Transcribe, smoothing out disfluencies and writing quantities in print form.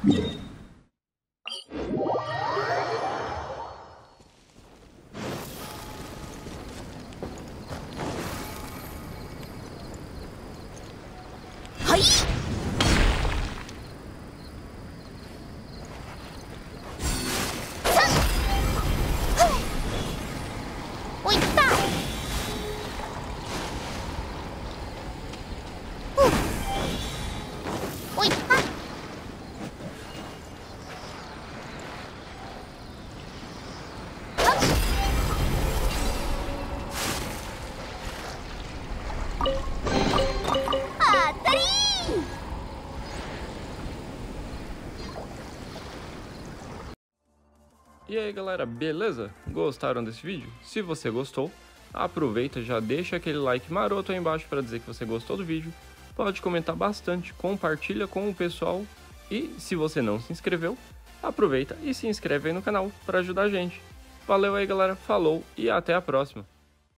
E aí galera, beleza? Gostaram desse vídeo? Se você gostou, aproveita, já deixa aquele like maroto aí embaixo para dizer que você gostou do vídeo. Pode comentar bastante, compartilha com o pessoal e se você não se inscreveu, aproveita e se inscreve aí no canal para ajudar a gente. Valeu aí galera, falou e até a próxima!